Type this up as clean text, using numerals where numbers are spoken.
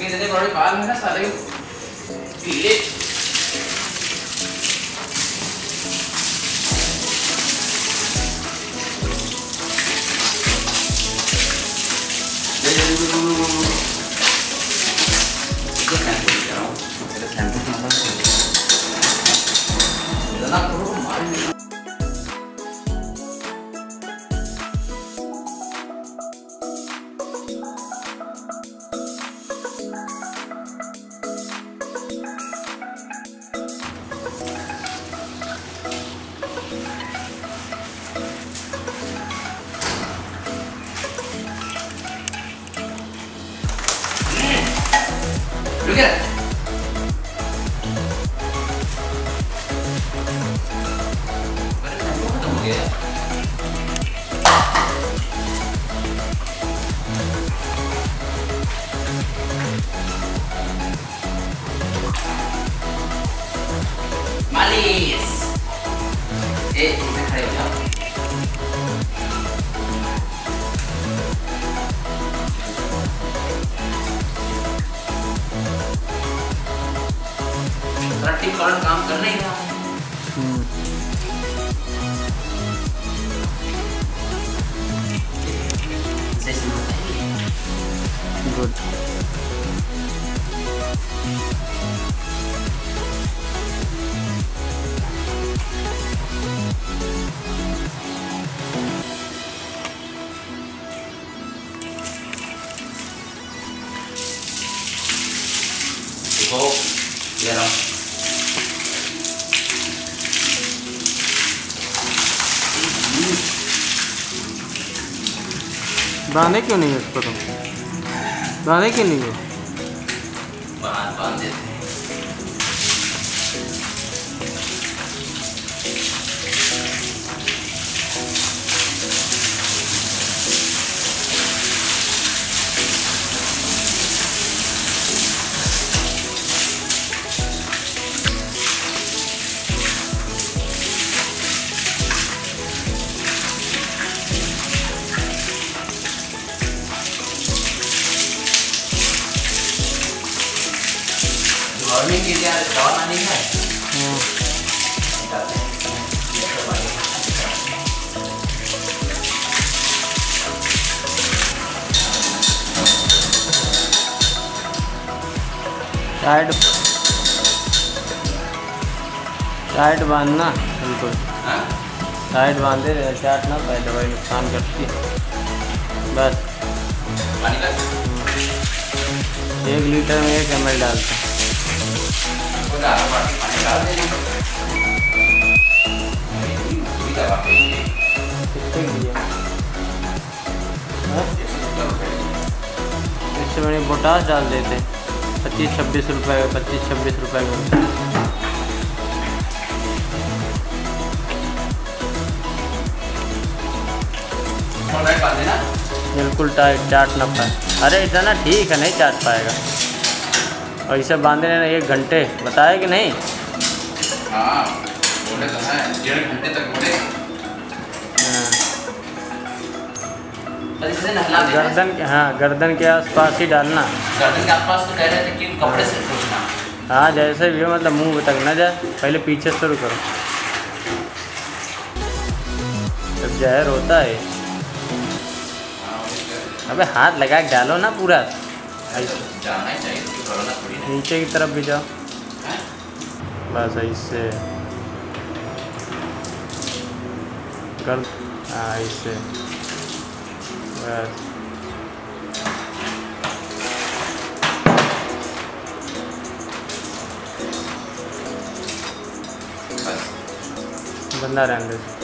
इसके इतने बड़े बाल है ना साले पीले। Look at it. खत्म हो गया। मालिश। खड़े हो जाओ। टिप कलर काम कर नहीं रहा है। गुड। देखो ये रहा। बांधे क्यों नहीं है उसको? तुम बांधे क्यों नहीं है? बांध देते हैं। गवर्नमेंट की दवा लानी है। टाइट बांधना बिल्कुल। टाइट बांधे चाट ना पाए, दवाई नुकसान करती है। बस 1 लीटर में 1 ml डालता। इससे बड़े पोटास डाल देते 25-26 रुपए, 25-26 रुपए में। बिल्कुल टाइट, चाट ना पाए। अरे इतना ठीक है, नहीं चाट पाएगा। और इसे बांधे रहना 1 घंटे, बताया कि नहीं? हाँ, बोले तो है 1.5 घंटे तक बोले। गर्दन के, हाँ गर्दन के आसपास ही डालना। गर्दन के आसपास तो कह रहे थे कि कपड़े से पोंछना। हाँ जैसे भी हो, मतलब मुंह तक ना जाए। पहले पीछे शुरू करो, जब जहर होता है। अबे हाथ लगा के डालो ना पूरा, जाना ही चाहिए, नीचे की तरफ भी जाओ। बस ऐसे कर, हाँ ऐसे बस। बंदा रहने दो।